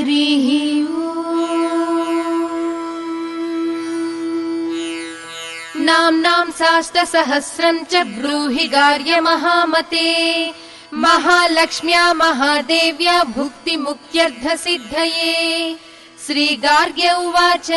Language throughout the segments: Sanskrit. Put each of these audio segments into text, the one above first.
हरिः नाम्नां सहस्रं च ब्रूहि गार्य महामते महालक्ष्म्या महादेव्या भुक्तिमुक्त्यर्थसिद्धये। श्रीगार्ग्य उवाच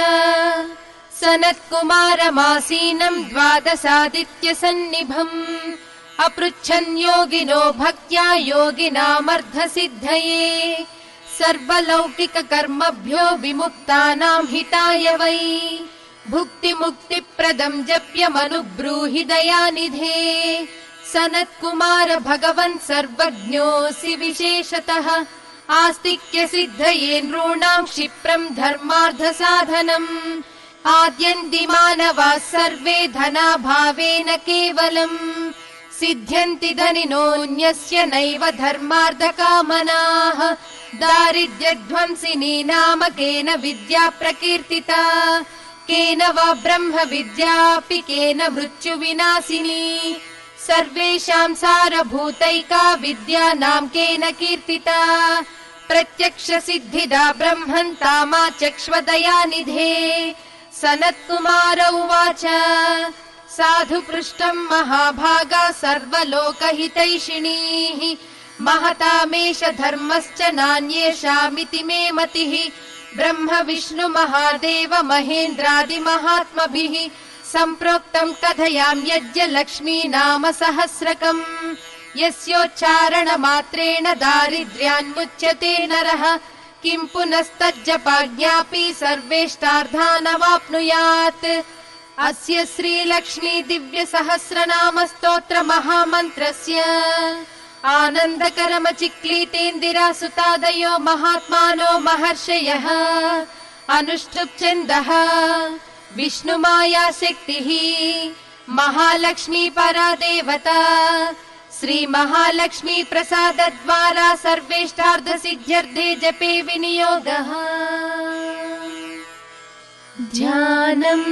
सनत्कुमारमासीनं द्वादशादित्यसन्निभम् अपृच्छन् योगिनो भक्त्या योगिनामर्धसिद्धये सर्वलौकिककर्मभ्यो विमुक्तानां हिताय वै भुक्तिमुक्तिप्रदं जप्यमनुब्रूहि दयानिधे। सनत्कुमार भगवन् सर्वज्ञोऽसि विशेषतः आस्तिक्यसिद्धये नॄणां क्षिप्रं धर्मार्थसाधनम् आद्यन्तिमानवाः सर्वे धनाभावेन केवलम् सिद्ध्यन्ति धनिनोऽन्यस्य नैव धर्मार्थकामनाः दारिद्र्यध्वंसिनी नाम केन विद्या प्रकीर्तिता केन वा ब्रह्म विद्यापि केन मृत्युविनाशिनी सर्वेषां सारभूतैका विद्या नाम केन कीर्तिता प्रत्यक्ष सिद्धिदा ब्रह्मन् तामाचक्ष्वदयानिधे। सनत्कुमार उवाच साधु पृष्टं महाभागा सर्वलोकहितैषिणीः महतामेष धर्मश्च नान्येषामिति मे मतिः ब्रह्म विष्णु महादेव महेन्द्रादिमहात्मभिः सम्प्रोक्तं कथयामि यज्ञ लक्ष्मी नाम सहस्रकम् यस्योच्चारण मात्रेण दारिद्र्यान्मुच्यते नरः किं पुनस्तज्जपाज्ञापि सर्वेष्टार्थानवाप्नुयात्। अस्य श्रीलक्ष्मी दिव्य सहस्रनाम स्तोत्र महामन्त्रस्य आनन्दकरमचिक्लीतेन्दिरा सुतादयो महात्मानो महर्षयः अनुष्टुप् विष्णुमाया शक्तिः महालक्ष्मी परा देवता श्री महालक्ष्मी प्रसादद्वारा सर्वेष्टार्थसिद्ध्यर्थे जपे विनियोगः। ध्यानम्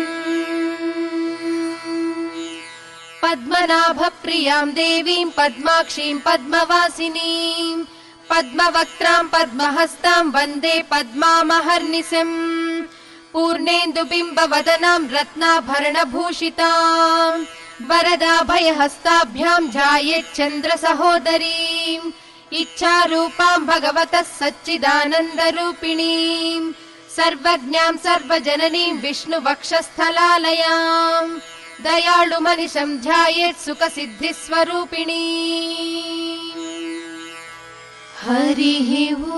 पद्मनाभप्रियां देवीं पद्माक्षीं पद्मवासिनीं पद्मवक्त्रां पद्महस्तां वन्दे पद्मामहर्निशम् पूर्णेन्दुबिम्बवदनां रत्नाभरणभूषितां वरदाभयहस्ताभ्यां ध्यायेच्चन्द्र सहोदरीं इच्छारूपां भगवतः सच्चिदानन्दरूपिणीं सर्वज्ञां सर्वजननीं विष्णुवक्षस्थलालयां दयाळुमनिशं ध्यायेत् सुखसिद्धिस्वरूपिणी। हरिः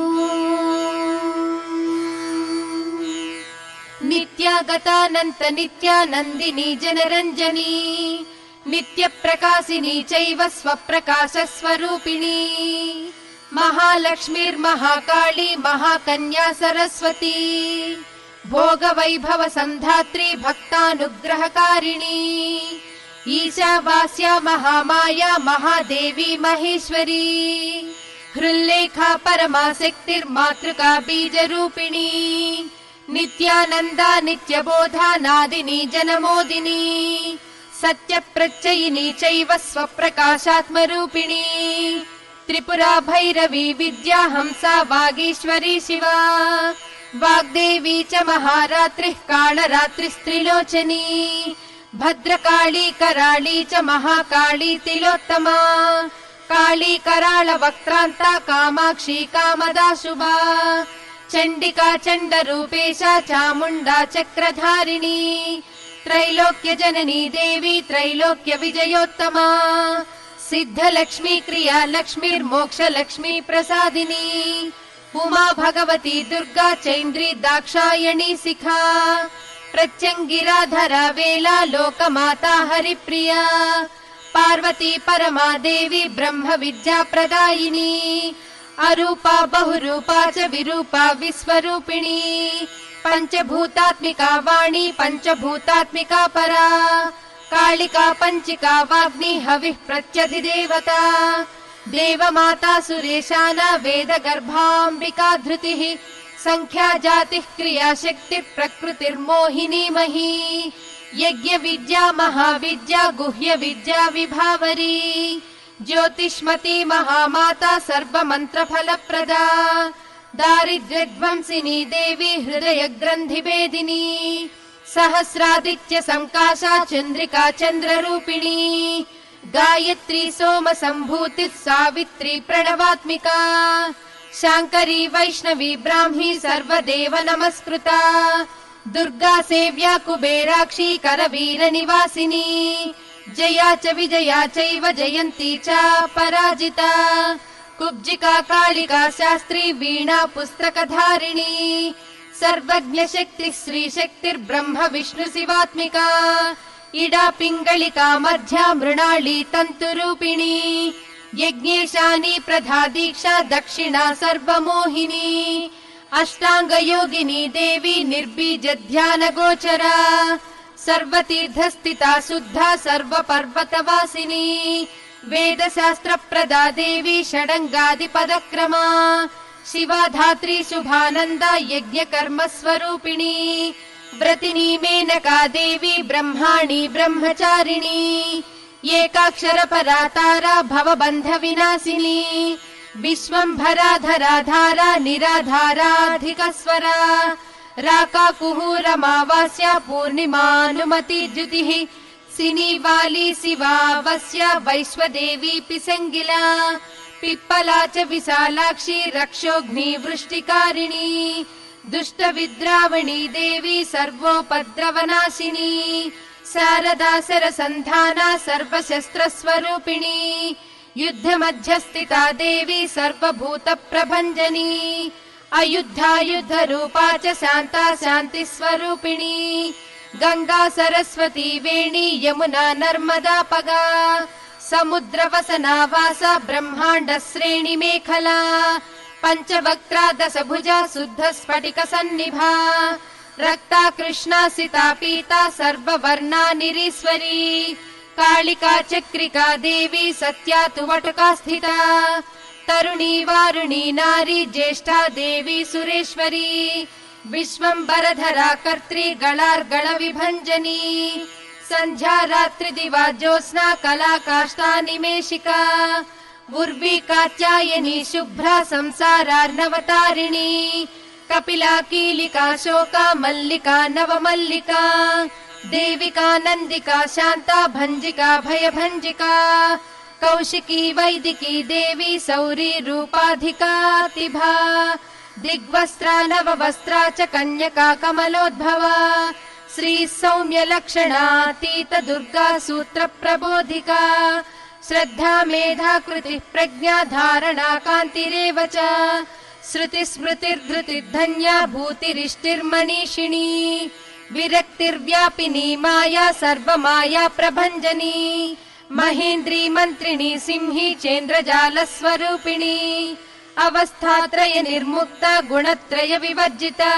नित्यागतानन्त नित्यानन्दिनी जनरञ्जनी नित्यप्रकाशिनी चैव स्वप्रकाशस्वरूपिणी महालक्ष्मीर्महाकाली महाकन्या सरस्वती भोगवैभव सन्धात्री भक्तानुग्रहकारिणी ईशावास्या महामाया महादेवी महेश्वरी हृल्लेखा परमाशक्तिर्मातृका बीजरूपिणी नित्यानन्दा नित्यबोधा नादिनी जनमोदिनी सत्यप्रत्ययिनी चैव स्वप्रकाशात्मरूपिणी त्रिपुरा भैरवी विद्या हंसा वागीश्वरी शिवा वाग्देवी च महारात्रिः कालरात्रिस्त्रिलोचनी भद्रकाली कराळी च महाकाली तिलोत्तमा काली कराळ वक्त्रान्ता कामाक्षी कामदा शुभा चण्डिका चण्डरूपेशा चामुण्डा चक्रधारिणी त्रैलोक्य जननी देवी त्रैलोक्य विजयोत्तमा सिद्धलक्ष्मी क्रिया लक्ष्मीर्मोक्षलक्ष्मी प्रसादिनी उमा भगवती दुर्गा चैन्द्री दाक्षायणी शिखा प्रत्यङ्गिराधरा वेला लोकमाता हरिप्रिया पार्वती परमा देवी ब्रह्म विद्या प्रदायिनी अरूपा बहुरूपा च विरूपा विश्वरूपिणी पंचभूतात्मिका वाणी पंचभूतात्मिका परा कालिका पंचिका वाग्नि हविः प्रत्यधिदेवता देवमाता सुरेशाना वेद गर्भाम्बिका धृतिः संख्या जातिः क्रिया शक्तिः प्रकृतिर्मोहिनी मही यज्ञ विद्या महाविद्या गुह्य विद्या विभावरी ज्योतिष्मती महामाता सर्वमन्त्र फलप्रदा दारिद्र्यध्वंसिनी देवी हृदयग्रन्थिभेदिनी सहस्रादित्य संकाशा चन्द्रिका चन्द्ररूपिणी गायत्री सोम सम्भूतिः सावित्री प्रणवात्मिका शाङ्करी वैष्णवी ब्राह्मी सर्वदेव नमस्कृता दुर्गा सेव्या कुबेराक्षी करवीर निवासिनी जया च विजया चैव जयन्ती च पराजिता कुब्जिका कालिका शास्त्री वीणा पुस्तकधारिणी सर्वज्ञ शक्तिः श्रीशक्तिर्ब्रह्म विष्णु शिवात्मिका इडा पिङ्गलिका मध्या मृणाली तन्तुरूपिणी यज्ञेशानी प्रधा दीक्षा दक्षिणा सर्वमोहिनी अष्टांग योगिनी देवी निर्बीज ध्यान गोचरा सर्वतीर्थस्थिता शुद्धा सर्वपर्वतवासिनी वेद शास्त्र प्रदा देवी षडंगादि पदक्रमा शिवा धात्री शुभानंदा यज्ञ कर्म स्वरूपिणी व्रतिनी मेनका देवी ब्रह्माणी ब्रह्मचारिणी एकाक्षर परातारा भवबन्ध विनाशिनी विश्वंभरा धराधारा निराधाराधिकस्वरा राका कुहूरमावास्या पूर्णिमानुमति द्युतिः सिनीवाली शिवावस्या वैश्वदेवी पिसंगिला पिप्पला च विशालाक्षी रक्षोग्नि वृष्टिकारिणी दुष्ट विद्रावणी देवी सर्वोपद्रवनाशिनी शारदा सरसन्धाना सर्वशस्त्र स्वरूपिणी युद्ध मध्यस्थिता देवी सर्वभूत प्रभञ्जनी अयुद्धा युद्ध रूपा च शान्ता शान्ति स्वरूपिणी गंगा सरस्वती वेणी यमुना नर्मदा पगा समुद्र वसना वासा ब्रह्मांड श्रेणी मेखला पंचवक्त्रा दशभुजा शुद्ध स्फटिक सन्निभा रक्ता कृष्णा सिता पीता सर्ववर्णा निरीश्वरी कालिका चक्रिका देवी सत्या तु वटका स्थिता तरुणी वारुणी नारी ज्येष्ठा देवी सुरेश्वरी विश्वंबरधरा कर्त्री गणार्गण विभंजनी संध्या रात्रि दिवा ज्योत्स्ना कला काष्ठा निमेशिका उर्वी कात्यायनी शुभ्रा संसारार्णवतारिणी कपिला कीलिका शोका मल्लिका नवमल्लिका देविका नंदिका शांता भंजिका भयभंजिका कौशिकी वैदिकी देवी सौरी रूपाधिका तिभा दिग्वस्त्रा नववस्त्रा च कन्यका कमलोद्भवा श्री सौम्य लक्षणातीत दुर्गा सूत्र प्रबोधिका श्रद्धा मेधा कृति प्रज्ञा धारणा कान्तिरेव च श्रुति स्मृतिर्धृतिर्धन्या भूतिरिष्टिर्मनीषिणी विरक्तिर्व्यापिनी माया सर्वमाया प्रभञ्जनी महेन्द्री मंत्रिणी सिंही चेन्द्रजाल स्वरूपिणी अवस्थात्रय निर्मुक्ता गुणत्रय विवर्जिता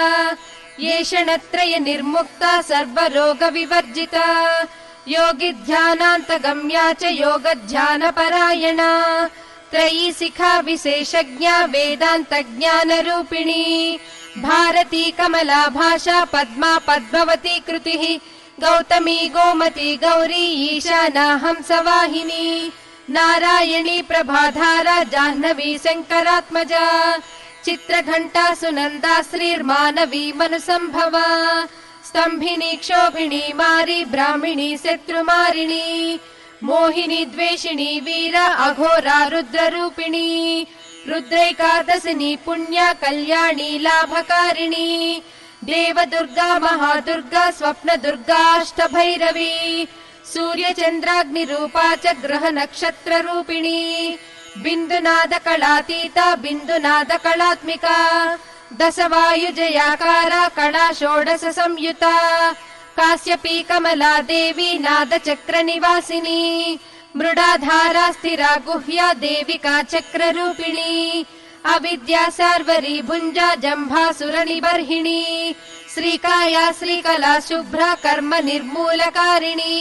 येषणत्रय निर्मुक्ता सर्वरोग विवर्जिता योगी ध्यानान्तगम्या च योग ध्यान परायणा त्रयी शिखा विशेषज्ञा वेदांत ज्ञान रूपिणी भारती कमला भाषा पद्मा पद्मवती कृतिः गौतमी गोमती गौरी ईशाना हंसवाहिनी नारायणी प्रभाधारा जाह्नवी शंकरात्मजा चित्रघंटा सुनंदा श्रीर्मानवी मनुसंभवा स्तंभिनी क्षोभिणी मारी ब्राह्मिणी शत्रुमारिणी मोहिनी द्वेषिणी वीरा अघोरा रुद्र रूपिणी रुद्रैकादशिनी पुण्या कल्याणी लाभकारिणी देव दुर्गा महादुर्गा स्वप्न दुर्गा अष्टभैरवी सूर्य चंद्राग्नि रूपा च ग्रह नक्षत्र रूपिणी बिंदुनाद कलातीता बिंदुनाद कलात्मिका दश वायुजयाकारा कला षोडश संयुता काश्यपी कमला देवी नाद चक्र निवासिनी मृडाधारा स्थिरा गुह्या देविका चक्र रूपिणी अविद्या सार्वरी भुंजा जंभासुर निबर्हिणी श्रीकाया श्रीकला शुभ्रा कर्म निर्मूलकारिणी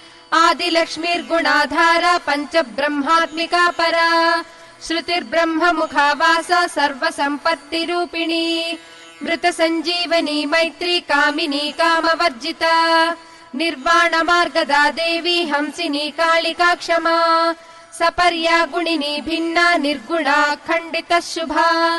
आदिलक्ष्मीर्गुणाधारा पंच ब्रह्मात्मिका परा श्रुतिर्ब्रह्म मुखावासा सर्व संपत्ति रूपिणी मृत संजीवनी मैत्री कामिनी कामवर्जिता निर्वाण मार्गदा देवी हंसिनी कालिका क्षमा सपर्या गुणिनी भिन्ना निर्गुणा खंडित शुभा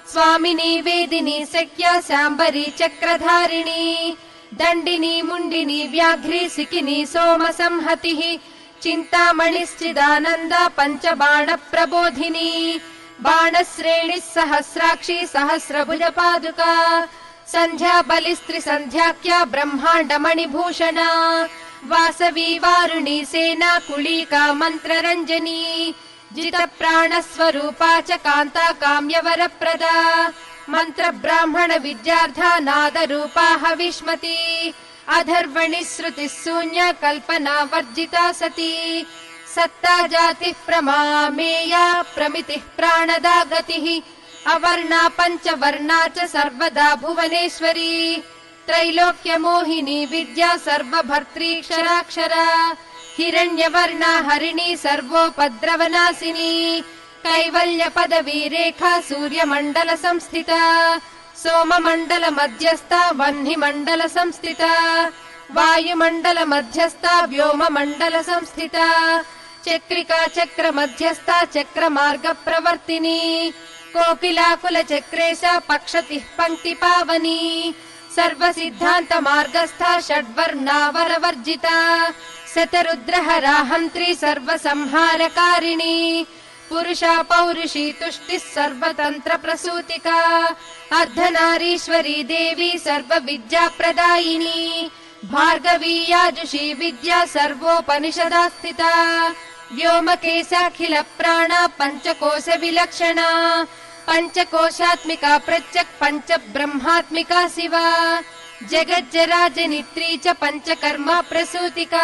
स्वामिनी वेदिनी सख्या शाम्बरी चक्रधारिणी दण्डिनी मुण्डिनी व्याघ्री सिकिनी सोमसंहतिः चिन्तामणिश्चिदानन्दा पञ्चबाण प्रबोधिनी बाणश्रेणिः सहस्राक्षी सहस्रभुजपादुका सन्ध्या बलिस्त्रिसन्ध्याख्या ब्रह्माण्डमणिभूषणा वासवी वारुणी सेना कुलीका मन्त्ररञ्जनी जितप्राणस्वरूपा च कान्ता काम्यवरप्रदा मन्त्र ब्राह्मण विद्यार्था नादरूपा हविष्मती अधर्वणि श्रुतिः शून्या कल्पना वर्जिता सती सत्ता जातिः प्रमामेया प्रमितिः प्राणदा गतिः अवर्णा पञ्चवर्णा च सर्वदा भुवनेश्वरी त्रैलोक्यमोहिनी विद्या सर्वभर्त्रीक्षराक्षरा हिरण्यवर्णा हरिणी सर्वोपद्रवनाशिनी कैवल्य पदवी रेखा सूर्यमण्डल संस्थिता सोममण्डल मध्यस्था वह्निमण्डल संस्थिता वायुमण्डल मध्यस्था व्योममण्डल संस्थिता चक्रिका चक्र मध्यस्था चक्रमार्ग प्रवर्तिनी कोकिलाकुल चक्रेशा पक्षतिः पंक्ति पावनी सर्वसिद्धान्त मार्गस्था षड्वर्णावरवर्जिता शतरुद्रहरा हन्त्री सर्वसंहारकारिणी पुरुषा पौरुषी तुष्टिः सर्वतन्त्र प्रसूतिका अर्धनारीश्वरी देवी सर्वविद्याप्रदायिनी भार्गवी याजुषी विद्या सर्वोपनिषदा स्थिता व्योमकेशाखिल प्राणा पञ्चकोश विलक्षणा पञ्चकोशात्मिका प्रत्यक् पञ्च ब्रह्मात्मिका शिवा जगज्जरा जनित्री च पञ्चकर्मा प्रसूतिका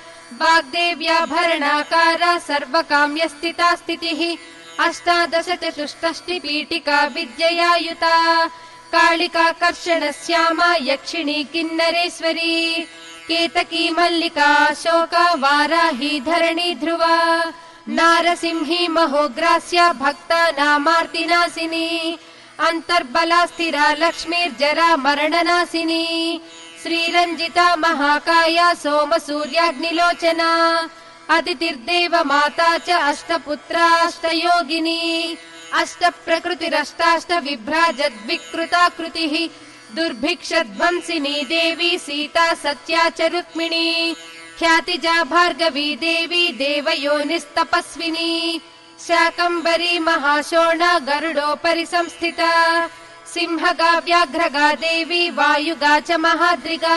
वाग्देव्याभरणाकारा सर्वकाम्यस्थिता स्थितिः अष्टादश चतुष्षष्टि पीठिका विद्यया युता कालिका कर्षण श्यामा यक्षिणी किन्नरेश्वरी केतकी मल्लिका शोका वाराही धरणी ध्रुवा नारसिंही महोग्रास्या भक्तानामार्तिनाशिनी अंतर्बला स्थिरा लक्ष्मीर्जरा मरणनाशिनी श्रीरञ्जिता महाकाया सोम सूर्याग्निलोचना अदितिर्देव माता च अष्टपुत्राष्टयोगिनी अष्टप्रकृतिरष्टाष्ट विभ्राजद्विकृताकृतिः दुर्भिक्षध्वंसिनी देवी सीता सत्या च रुक्मिणी ख्यातिजा भार्गवी देवी देवयोनिस्तपस्विनी शाकम्भरी महाशोणा गरुडोपरि संस्थिता सिंहगा व्याघ्रगा देवी वायुगा च महाद्रिगा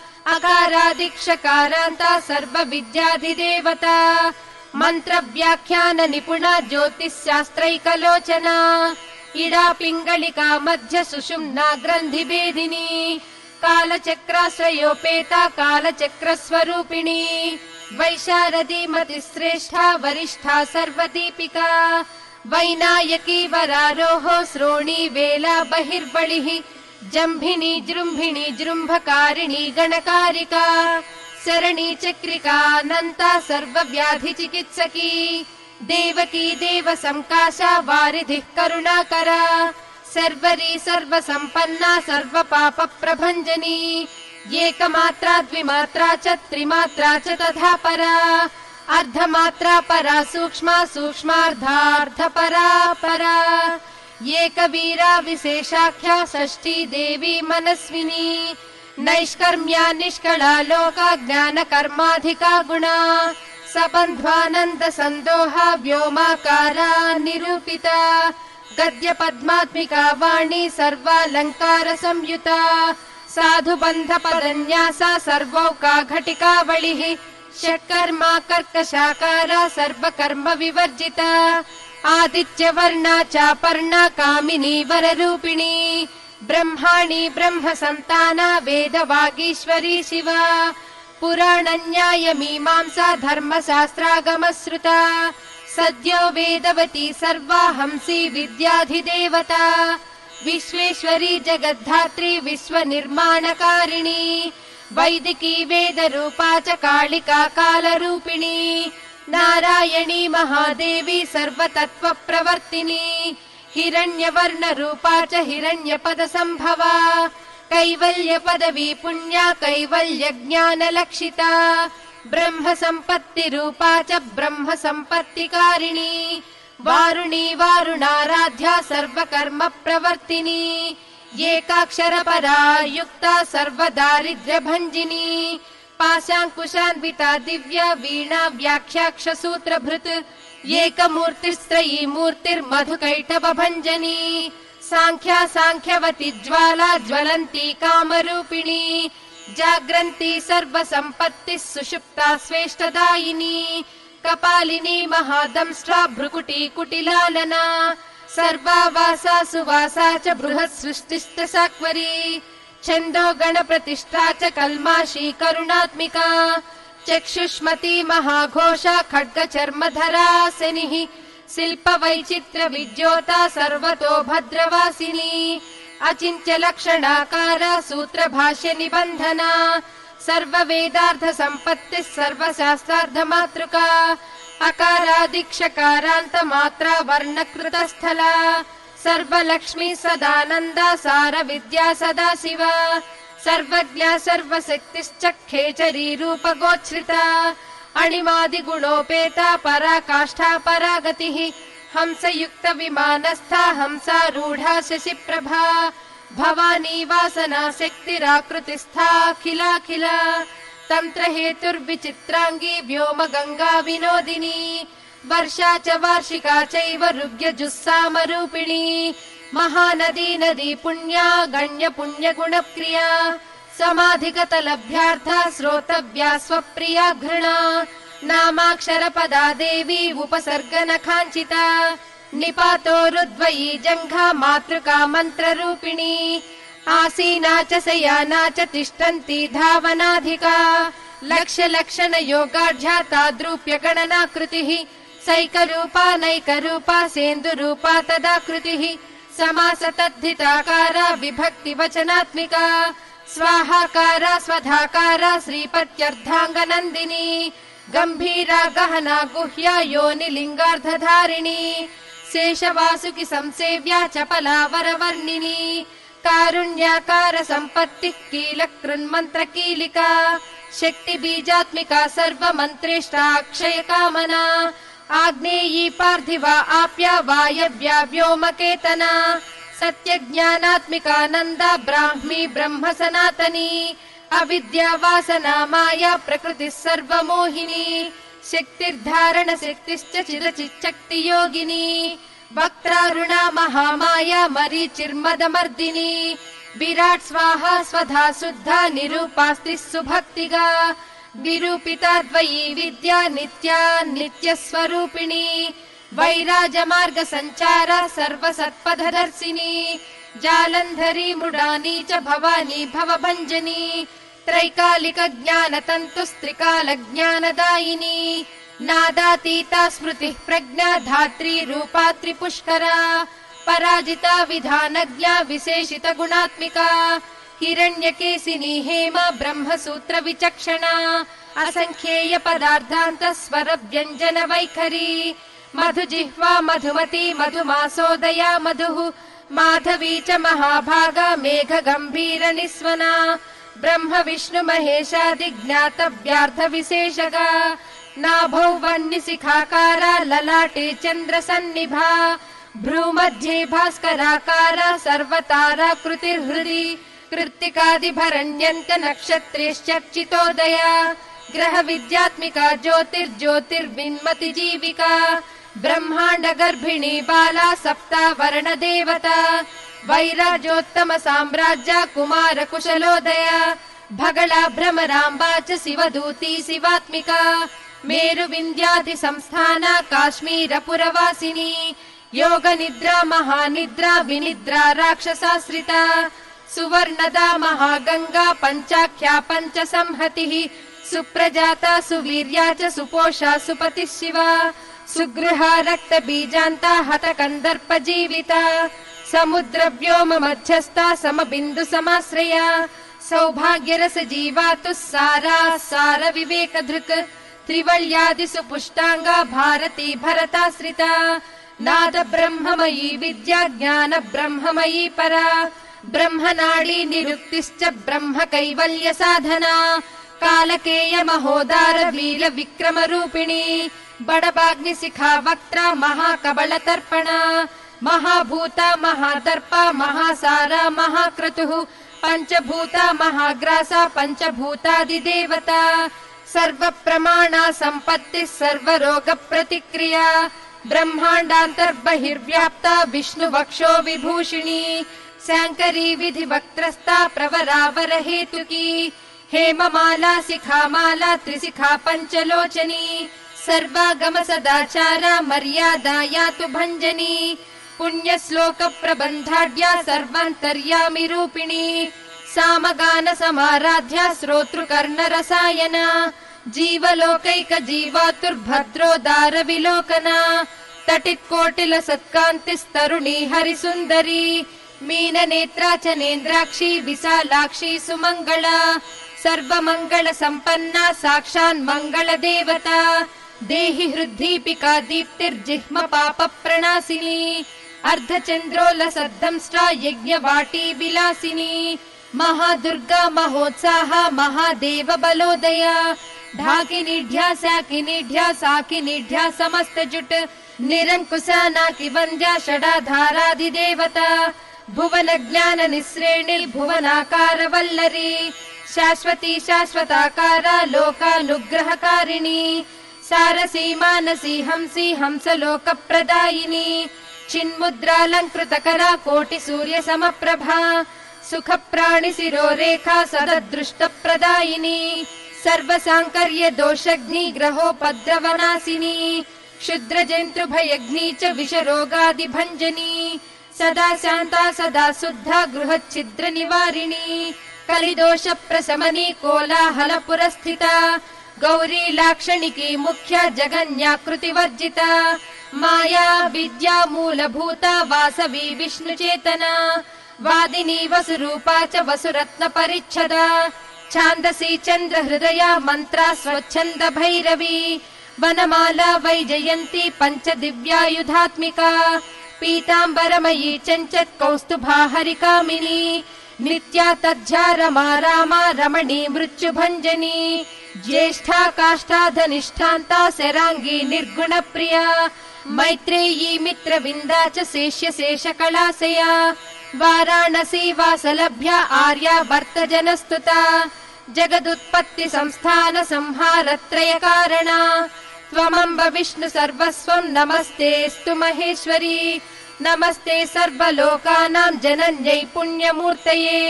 अकारादिक्षकारान्ता सर्वविद्याधिदेवता मन्त्रव्याख्यान निपुणा ज्योतिश्शास्त्रैकलोचना इडा पिङ्गलिका मध्य सुषुम्ना ग्रन्थिभेदिनी कालचक्राश्रयोपेता कालचक्रस्वरूपिणी वैशारदी मतिश्रेष्ठा वरिष्ठा सर्वदीपिका वैनायकी वरारोहो श्रोणी वेला बहिर्बलिः जम्भिनी जृम्भिणी जृम्भकारिणी गणकारिका शरणी चक्रिकानन्ता सर्वव्याधि चिकित्सकी देवकी देव संकाशा वारिधिः करुणाकरा सर्वरी सर्वसम्पन्ना सर्वपाप प्रभञ्जनी एकमात्रा द्विमात्रा च त्रिमात्रा च तथा परा अर्धमात्रा परा सूक्ष्मा सूक्ष्मार्धार्धपरा परा एकवीरा विशेषाख्या षष्ठी देवी मनस्विनी नैष्कर्म्या निष्कला लोका ज्ञान कर्माधिका गुणा सबन्ध्वानन्द सन्दोहा व्योमाकारा निरूपिता गद्य पद्मात्मिका वाणी सर्वालङ्कार संयुता साधु बन्ध पदन्यासा सर्वौका घटिकावलिः षट्कर्मा कर्कशाकारा सर्वकर्म विवर्जिता आदित्यवर्णा चापर्णा कामिनी वररूपिणी ब्रह्माणी ब्रह्म सन्ताना वेदवागीश्वरी शिवा पुराणन्याय मीमांसा धर्मशास्त्रागमश्रुता सद्यो वेदवती सर्वा हंसी विद्याधिदेवता विश्वेश्वरी जगद्धात्री विश्वनिर्माणकारिणी वैदिकी वेदरूपा च कालिका कालरूपिणी नारायणी महादेवी सर्वतत्त्वप्रवर्तिनी हिरण्यवर्णरूपा च हिरण्यपदसम्भवा कैवल्यपदवी पुण्या कैवल्यज्ञानलक्षिता ब्रह्म सम्पत्तिरूपा च ब्रह्म सम्पत्तिकारिणी वारुणी वारुणाराध्या सर्वकर्म प्रवर्तिनी एकाक्षरपरा युक्ता सर्वदारिद्र्यभञ्जिनी पाशाङ्कुशान्विता दिव्या वीणा व्याख्याक्षसूत्रभृत् एकमूर्तिस्त्रयी मूर्तिर्मधुकैटभञ्जनी साङ्ख्या साङ्ख्यवती ज्वाला ज्वलन्ती कामरूपिणी जाग्रन्ती सर्वसम्पत्तिः सुषुप्ता स्वेष्टदायिनी कपालिनी महादंष्ट्रा भ्रुकुटी कुटिलालना सर्वावासा सुवासा च बृहत् सृष्टिश्च साक्वरी छन्दो गणप्रतिष्ठा च कल्माशी करुणात्मिका चक्षुष्मती महाघोषा खड्गचर्मधरासिनिः शिल्पवैचित्र्य विद्योता सर्वतो भद्रवासिनी अचिन्त्य लक्षणाकारा सूत्रभाष्य निबन्धना सर्ववेदार्थ सम्पत्तिः सर्वशास्त्रार्धमातृका अकारादिक्षकारान्त मात्रा वर्णकृतस्थला सर्वलक्ष्मी सदानन्दा सार विद्या सदा शिवा सर्वज्ञा सर्वशक्तिश्च खेचरी रूपगोच्छ्रिता अणिमादिगुणोपेता पराकाष्ठा परागतिः हंसयुक्त विमानस्था हंसारूढा शशिप्रभा भवानी वासना शक्तिराकृतिस्थाखिलाखिला तंत्र हेतुर्विचित्रांगी व्योम गंगा विनोदिनी वर्षा च वार्षिका चैव रुग्यजुस्सामरूपिणी महानदी नदी पुण्या गण्य पुण्य गुणप्रिया समाधिगतलभ्यार्था श्रोतव्या स्वप्रिया घृणा नामाक्षर पदा देवी उपसर्गनखाञ्चिता निपातोरुद्वयी जङ्घा मातृका मन्त्ररूपिणी आसीना च शयाना च तिष्ठन्ती धावनाधिका लक्ष्य लक्षण योगाढ्या ताद्रूप्य गणनाकृतिः सैकरूपा नैकरूपा सेन्दुरूपा तदाकृतिः समास तद्धिताकारा विभक्ति वचनात्मिका स्वाहाकारा स्वधाकारा श्रीपत्यर्धाङ्गनन्दिनी गम्भीरा गहना गुह्या योनिलिङ्गार्धधारिणी शेषवासुकि संसेव्या चपला वरवर्णिनी कारुण्याकार सम्पत्तिः कीलकृन्मन्त्र कीलिका शक्ति बीजात्मिका सर्वमन्त्रेष्टा अक्षय कामना आग्नेयी पार्थिवा आप्या वायव्या व्योमकेतना सत्यज्ञानात्मिकानन्दा ब्राह्मी ब्रह्म सनातनी अविद्या वासना माया प्रकृतिः सर्वमोहिनी शक्तिर्धारण शक्तिश्च चिरचिच्शक्ति योगिनी वक्त्रारुणा महामाया मरीचिर्मदमर्दिनी विराट स्वाहा स्वधा शुद्धा निरूपास्ति सुभक्तिगा निरूपिता द्वयी विद्या नित्या नित्यस्वरूपिणी वैराजमार्ग संचारा सर्वसत्पथदर्शिनी जालन्धरी मृडानी च भवानी भवभञ्जनी त्रैकालिक ज्ञानतन्तुस्त्रिकाल ज्ञानदायिनी नादातीता स्मृतिः प्रज्ञा धात्री रूपा त्रिपुष्करा पराजिता विधानज्ञा विशेषित गुणात्मिका हिरण्यकेशिनी हेमा ब्रह्मसूत्र विचक्षणा असंख्येय पदार्थान्त स्वर व्यञ्जन वैखरी मधुजिह्वा मधुमती मधुमासोदया मधुः माधवी च महाभागा मेघ गम्भीर निस्वना ब्रह्म विष्णु महेशादि ज्ञातव्यार्थ विशेषगा नाभौ वह्निशिखाकारा ललाटे चन्द्र सन्निभा भ्रूमध्ये भास्कराकारा सर्वताराकृतिर्हृदि कृत्तिकादिभरण्यन्त नक्षत्रेश्चर्चितोदया ग्रह विद्यात्मिका ज्योतिर्ज्योतिर्विन्मति जीविका ब्रह्माण्ड गर्भिणी बाला सप्तावर्ण देवता वैराजोत्तम साम्राज्या कुमार कुशलोदया भगला भ्रमराम्बा च शिवदूती शिवात्मिका मेरु विन्द्यादि संस्थाना काश्मीर पुरवासिनी योग निद्रा महानिद्रा विनिद्रा राक्षसाश्रिता सुवर्णदा महागंगा पंचाख्या पंच संहतिः सुप्रजाता सुवीर्या च सुपोषा सुपतिः शिवा सुगृहा रक्त बीजान्ता हत कंदर्प जीविता समुद्र व्योम मध्यस्था समबिन्दु समाश्रया सौभाग्य रस जीवातु सारा सार विवेक धृक् त्रिवल्यादि सुपुष्टांगा भारती भरताश्रिता नाद ब्रह्ममयी विद्या ज्ञान ब्रह्ममयी परा ब्रह्मनाडी निरुक्तिश्च ब्रह्म कैवल्य साधना कालकेय महोदार वीर विक्रम रूपिणी बडबाग्निशिखा वक्त्र महाकबल तर्पण महाभूत महादर्प महासारा महाक्रतुः पंचभूत महाग्रास पंचभूतादिदेवता सर्व प्रमाणा संपत्ति सर्वरोग प्रतिक्रिया ब्रह्मांडांतर्बहिर्व्याप्ता विष्णुवक्षो विभूषिणी शंकरी विधि वक्त्रस्था प्रवरावर हेतुकी हेममाला शिखामाला त्रिशिखा पंचलोचनी सर्वागम सदाचारा मर्यादा यातु भंजनी पुण्य श्लोक प्रबंधाढ्या सर्वांतर्यामि रूपिणी सामगान समाराध्या श्रोतृकर्ण रसायना जीवलोकैक जीवातुर्भद्रोदार विलोकना तटित्कोटिल सत्कान्तिस्तरुणी हरिसुन्दरी मीन नेत्रा च नेन्द्राक्षी विशालाक्षी सुमङ्गला सर्वमङ्गल सम्पन्ना साक्षान् मङ्गल देवता देहि हृद्दीपिका दीप्तिर्जिह्म पाप प्रणासिनी अर्धचन्द्रोलसद्धंष्ट्रा यज्ञवाटी विलासिनी महादुर्गा महोत्साह महादेव बलोदया ढाकिनीढ्या साकिनीढ्या साकिनीढ्या समस्त जुट निरंकुशा नाकि वन्द्या षडाधाराधिदेवता भुवन ज्ञान निःश्रेणिल् भुवनाकार वल्लरी शाश्वती शाश्वताकारा लोकानुग्रहकारिणी सारसी मानसी हंसी हंस लोक प्रदायिनी चिन्मुद्रालंकृतकरा कोटि सूर्य समप्रभा सुख प्राणि शिरोरेखा सददृष्ट प्रदायिनी सर्व सांकर्य दोषग्नि ग्रहोपद्रवनाशिनी क्षुद्र जंतु भयग्नि च विषरोगादि भंजनी सदा शांता सदा शुद्धा गृहच्छिद्र निवारिणी कलिदोष प्रशमनी कोलाहल पुरस्थिता गौरी लाक्षणिकी मुख्य जगन्याकृति वर्जिता माया विद्या मूलभूता वासवी विष्णु चेतना वादिनी वसुरूपा च वसुरत्न परिच्छदा छान्दसी चंद्र हृदया मंत्रा स्वच्छंद भैरवी वनमाला वैजयंती पंच दिव्यायुधात्मिका पीतांबरमयी चंचत् कौस्तुभा हरिकामिनी नित्या तज्जा रमा रामा रमणी मृत्यु भंजनी ज्येष्ठा काष्ठा धनिष्ठान्ता शरांगी निर्गुण प्रिया मैत्रेयी मित्र विंदा च शेष्य शेष कलासया वाराणसी वासलभ्या आर्या वर्तजनस्तुता जगदुत्पत्ति संस्थान संहारत्रय कारणा त्वमम्ब विष्णु सर्वस्वं नमस्तेऽस्तु महेश्वरी नमस्ते सर्वलोकानां जनन्यै पुण्यमूर्तये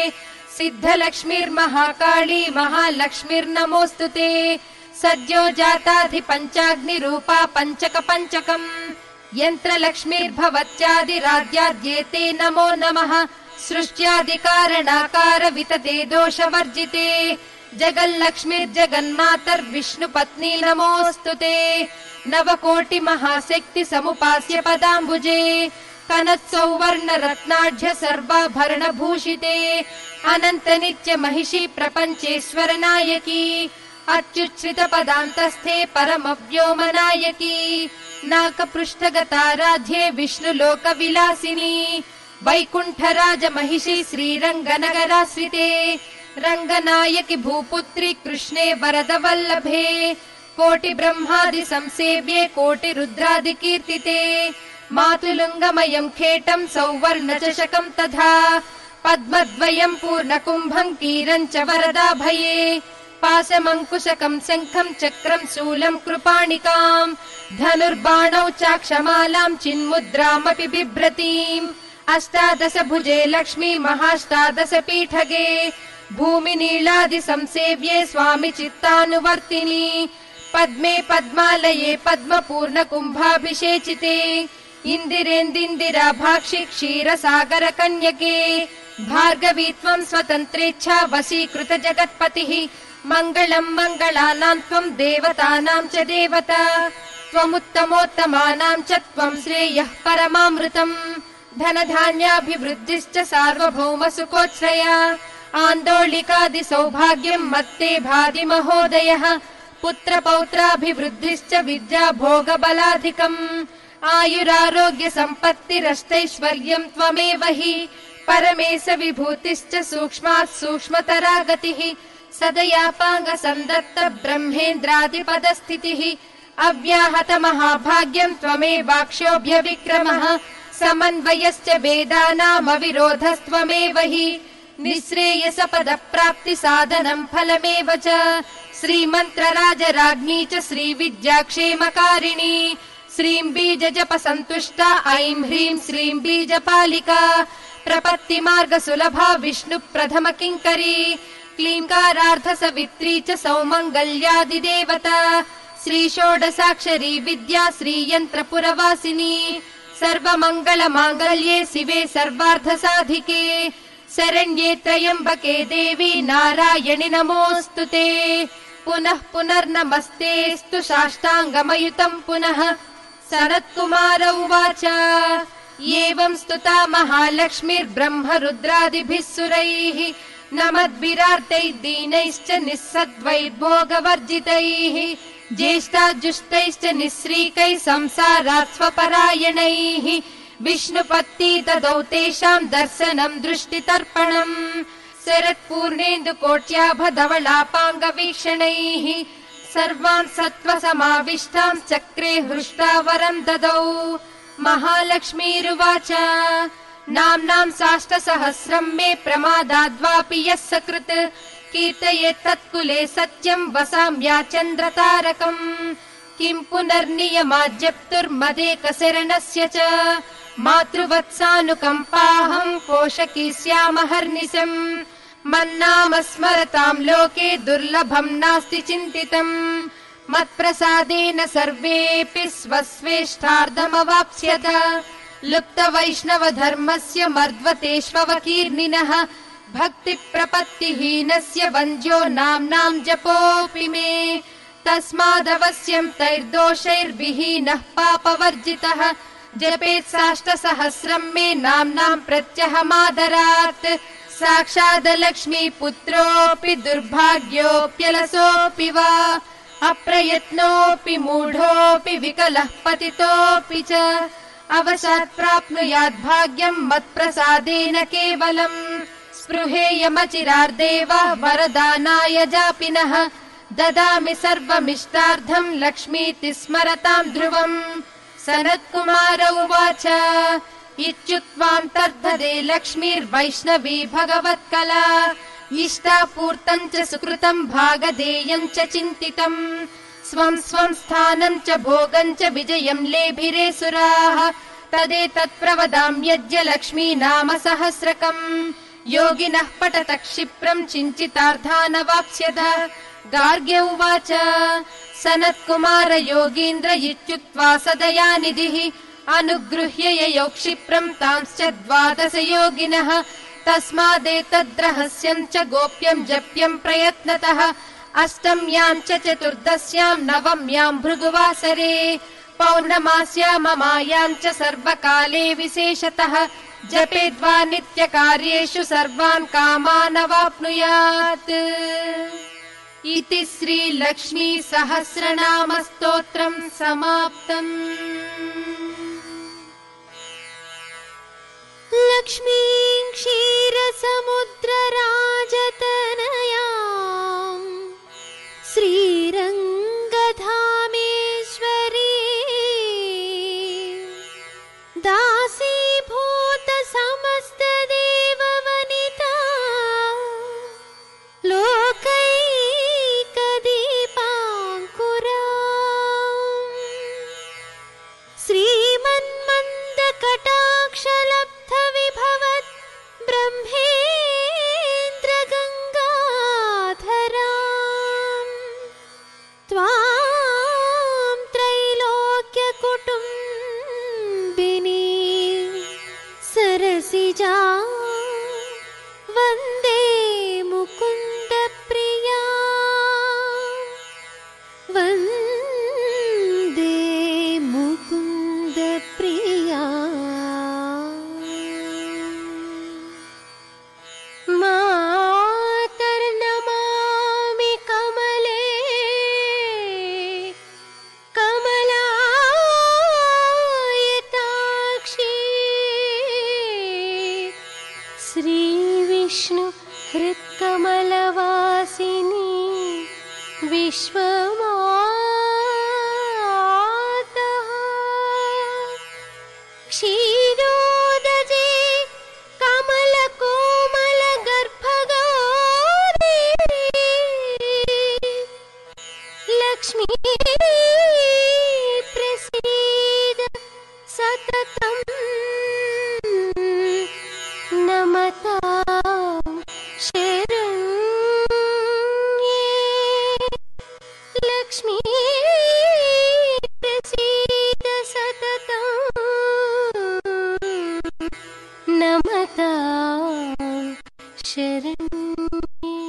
सिद्धलक्ष्मीर्महाकाली महालक्ष्मीर्नमोऽस्तुते सद्यो जाताधि पञ्चाग्निरूपा पञ्चक पञ्चकम् यन्त्रलक्ष्मीर्भवत्यादिराद्याद्येते नमो नमः सृष्ट्यादिकारणाकार वितते दोषवर्जिते जगल्लक्ष्मीर्जगन्मातर्विष्णुपत्नी नमोऽस्तुते नवकोटि महाशक्ति समुपास्य पदाम्बुजे कनत्सौवर्ण रत्नाढ्य सर्वाभरण भूषिते अनंत नित्य महिषी प्रपंचेश्वर नायकी अत्युच्छ्रित पदान्तस्थे परम व्योम नायकी नाकपृष्ठगताराध्ये विष्णु लोक विलासिनी वैकुंठराज महिषी श्रीरंगनगराश्रिते रंगनायकी भूपुत्री कृष्णे वरद वल्लभे कोटि ब्रह्मादि संसेव्ये कोटि रुद्रादि कीर्तिते मातुलुंगमयं खेटं सौवर्ण चषकं तथा पद्मद्वयं पूर्णकुंभं कीरं च वरदाभये पाशमंकुशकं शंखं चक्रं शूलं कृपाणिकां धनुर्बाणौ चाक्षमालां चिन्मुद्रामपि बिभ्रतीम् अष्टादश भुजे लक्ष्मी महाष्टादश पीठगे भूमि नीलादि संसेव्ये स्वामि चित्तानुवर्तिनी पद्मे पद्मालये पद्म पूर्ण कुंभाभिषेचिते इंदिरेन्द्राभाक्षि क्षीर सागर कन्यके भार्गवी त्वं स्वतन्त्रेच्छा वशीकृत जगत्पतिः मंगलं मंगलानां त्वं देवतानां च देवता त्वमुत्तमोत्तमानां च त्वं श्रेयः परमामृतम् धन धान्याभिवृद्धिश्च सार्वभौम सुखोच्छ्रया आन्दोलिकादि सौभाग्यं मत्ते भाति महोदयः पुत्र पौत्राभिवृद्धिश्च विद्या भोग बलाधिकम् आयुरारोग्य सम्पत्तिरष्टैश्वर्यं त्वमेव हि परमेश विभूतिश्च सूक्ष्मात् सूक्ष्मतरा गतिः सदयापांग संदत्त ब्रह्मेन्द्रादिपदस्थितिः अव्याहत महाभाग्यं त्वमेवाक्षोभ्य विक्रमः समन्वयश्च वेदानामविरोधस्त्वमेव हि निःश्रेयस पद प्राप्ति साधनं फलमेव च श्रीमन्त्रराजराज्ञी च श्रीविद्याक्षेमकारिणी श्रीं बीज जप सन्तुष्टा ऐं ह्रीं श्रीं बीजपालिका प्रपत्ति मार्ग सुलभा विष्णु प्रथम किङ्करी क्लींकारार्थ सवित्री च सौमङ्गल्यादिदेवता श्री षोडसाक्षरी विद्या श्रीयन्त्र पुरवासिनी सर्वमङ्गल माङ्गल्ये शिवे सर्वार्थ साधिके शरण्ये त्र्यम्बके देवी नारायणि नमोऽस्तुते पुनः पुनर्नमस्तेऽस्तु साष्टाङ्गमयुतं पुनः सनत्कुमार उवाच एवं स्तुता महालक्ष्मीर्ब्रह्म रुद्रादिभिः सुरैः नमद्भिरार्तैः दीनैश्च निःसद्वैर्भोगवर्जितैः ज्येष्ठाजुष्टैश्च निःश्रीकैः संसारात् स्वपरायणैः विष्णुपत्नी ददौ तेषां दर्शनं दृष्टितर्पणम् शरत्पूर्णेन्दुकोट्याभधवलापाङ्गवीक्षणैः सर्वान् सत्त्वसमाविष्टां चक्रे हृष्टा वरं ददौ महालक्ष्मीरुवाच नाम्नां साष्टसहस्रं मे प्रमादाद्वापि यः सकृत् कीर्तयेत् तत्कुले सत्यं वसाम्या चन्द्रतारकम् किं पुनर्नियमाज्जप्तुर्मदेकशरणस्य च मातृवत्सानुकम्पाहं पोषकी स्यामहर्निशम् मन्नाम स्मरतां लोके दुर्लभं नास्ति चिन्तितम् मत्प्रसादेन सर्वेऽपि स्वस्वेष्टार्धमवाप्स्यत लुप्त वैष्णव धर्मस्य मर्द्वतेष्वकीर्णिनः भक्ति प्रपत्तिहीनस्य वन्द्यो नाम्नां जपोऽपि मे तस्मादवश्यं तैर्दोषैर्विहीनः पापवर्जितः जपेत् साष्टसहस्रं मे नाम्नां प्रत्यहमादरात् साक्षादलक्ष्मी पुत्रोऽपि दुर्भाग्योऽप्यलसोऽपि वा अप्रयत्नोऽपि मूढोऽपि विकलः पतितोऽपि च अवशात् प्राप्नुयात् भाग्यं मत्प्रसादेन केवलम् स्पृहेयमचिरार्देव वरदानाय जापिनः ददामि सर्वमिष्टार्थं लक्ष्मीति स्मरतां ध्रुवम् सनत्कुमार उवाच इत्युक्त्वान्तर्धदे लक्ष्मीर्वैष्णवी भगवत्कला इष्टापूर्तं च सुकृतं भागधेयं च चिन्तितम् स्वं स्वं स्थानं च भोगं च विजयं लेभिरे सुराः तदेतत् प्रवदाम्यज्य लक्ष्मी नाम सहस्रकम् योगिनः पठत क्षिप्रं चिञ्चितार्थानवाप्स्यत गार्ग्य उवाच सनत्कुमार योगीन्द्र इत्युक्त्वा सदयानिधिः अनुगृह्य ययौ क्षिप्रं तांश्च द्वादश योगिनः तस्मादेतद्रहस्यं च गोप्यं जप्यं प्रयत्नतः अष्टम्यां च चतुर्दश्यां नवम्यां भृगुवासरे पौर्णमास्याममायां च सर्वकाले विशेषतः जपेद्वा नित्यकार्येषु सर्वान् कामानवाप्नुयात् इति श्रीलक्ष्मी सहस्रनाम स्तोत्रं समाप्तम्। लक्ष्मीं क्षीरसमुद्रराजतनयां श्रीरङ्गधामेश्वरी दासीभूत समस्तदेववनिता लोकैकदीपाङ्कुरा श्रीमन्मन्दकटाक्षलब्धविभवत् विश्वमातः क्षीरोदजे कमलकोमलगर्भगौरी लक्ष्मी प्रसीद सततं नमतां शरण्ये लक्ष्मी प्रसीद सततं नमतां शरण्ये।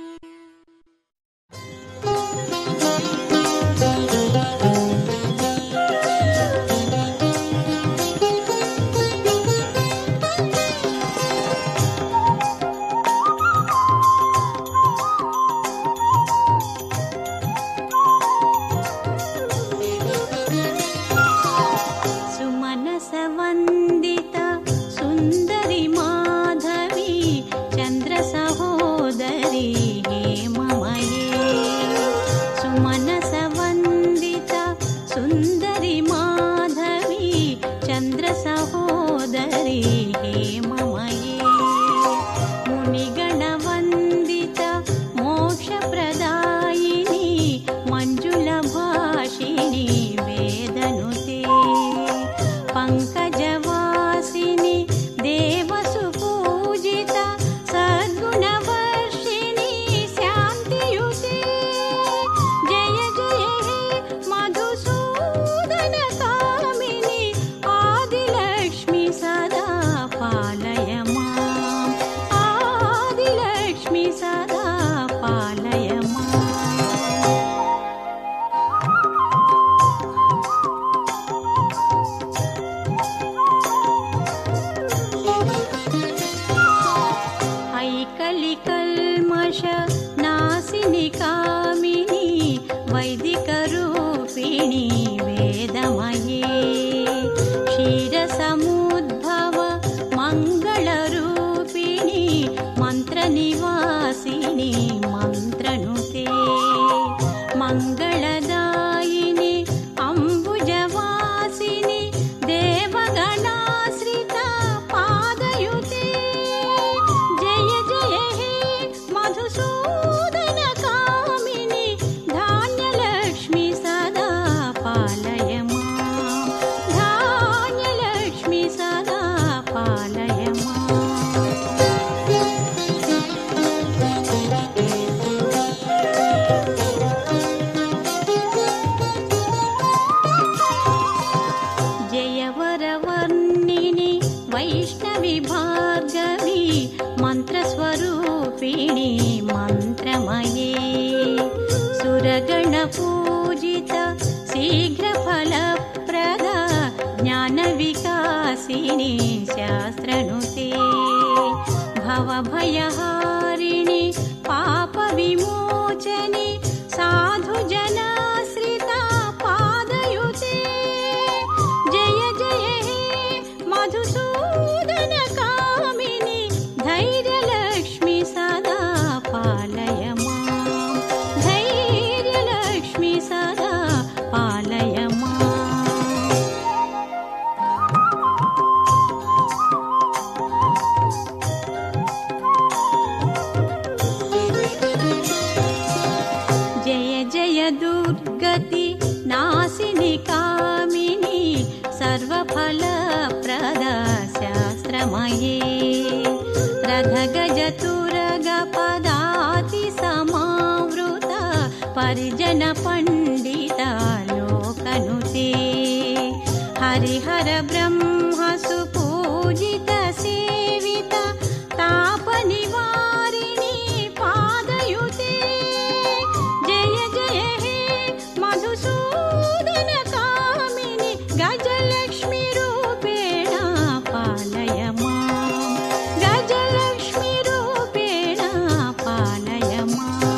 सुमनसवन्दित सुन्दरि माधवी चन्द्रसहोदरी हेममये सुमनसवन्दित सुन्दरि माधवी चन्द्रसहोदरी हेममये मुनिगणवन्दित मोक्षप्रदायिनी मञ्जुलभाषिणी वेदनुते पंकजवासिनी देवसुपूजिता सद्गुणवर्षिणी शान्तियुते जय जय हे मधुसूदनकामिनी आदिलक्ष्मी सदा पालय माम् आदिलक्ष्मी सदा पालय माम्। ऐकलिकल्मष नासिनि कामिनी वैदिकरूपिणी वेदमये क्षीरसमुद्भव मङ्गलरूपिणी मन्त्रनिवासिनी मन्त्रनुते मङ्गलदायिनी अम्बुजवासिनी देवगणाश्रिता पादयुते जय जय हे मधुसूदनकामिनी धान्यलक्ष्मी सदा पालय माम् धान्यलक्ष्मी सदा पालय माम्। जयवरवर्णिनि वैष्णवी भार्गवी मन्त्रस्वरूपिणी मन्त्रमये सुरगणपूजित शीघ्रफलप्रदा ज्ञानविकासिनी शास्त्रनुते भवभयहारिणि पापविमोचनि साधुजनाश्रिता पादयुते जय जय हे मधुसूदनकामिनी धैर्यलक्ष्मी सदा पालय माम् धैर्यलक्ष्मी सदा पालय माम्। जय जय दुर्गति नासिनि कामिनी सर्वफलप्रदा शास्त्रमये रथगजतुरगपदाति समावृता परिजनपण्डिता लोकनुते हरिहर ब्रह्म सुपूजित सेविता तापनिवारिणी पादयुते जय जय हे मधुसूदनकामिनी गजलक्ष्मी रूपेण पालय माम् गजलक्ष्मी रूपेण पालय माम्।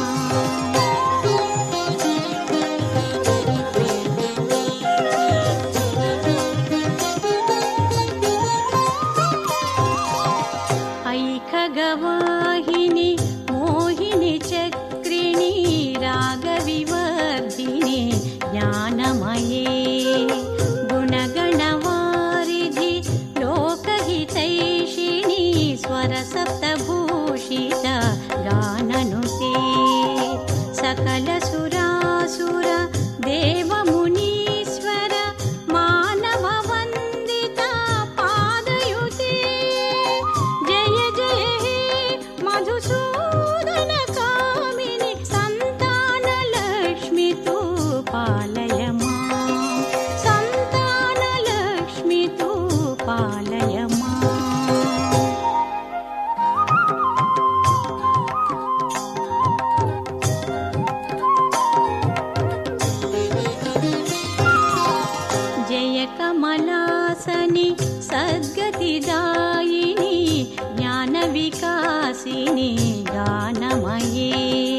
वासनि सद्गतिदायिनि ज्ञानविकासिनि गानमये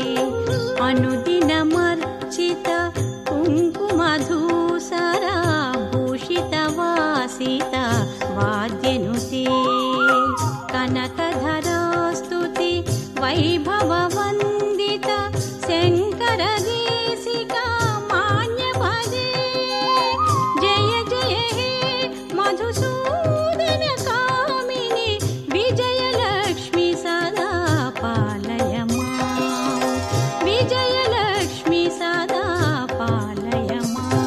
अनुदिनमर्चित कुङ्कुमधूसरा भूषितवासित वाद्यनुते कनकधरास्तुति वैभववन्दित शङ्करदेशिका मान्यपदे जय जय हे मधुसूदन कामिनि विजयलक्ष्मी सदा पालय मां विजयलक्ष्मी सदा पालय मां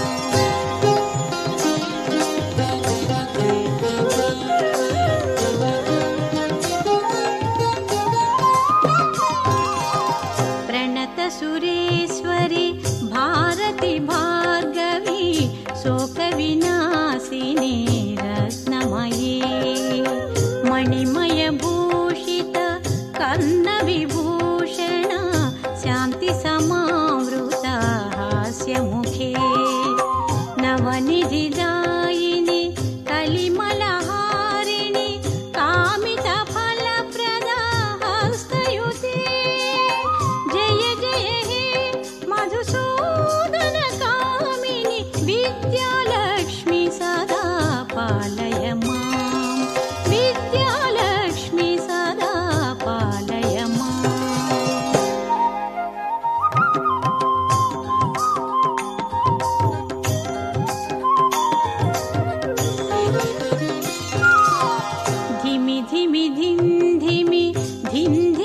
सुरेश्वरी भारती भार्गवी शोकविनाशिनी रत्नमयी मणिमयभूषित कर्णविभूषण शान्तिसमावृत हास्यमुखे नवनिधिदायिनि कलिमलहारिणि कामितफलप्रदा हस्तयुते जय जय हे मधुसूदन कामिनि विद्यालक्ष्मी सदा पालय मां विद्यालक्ष्मी सदा पालय मां धिमि धिमि धिं धिमि धिं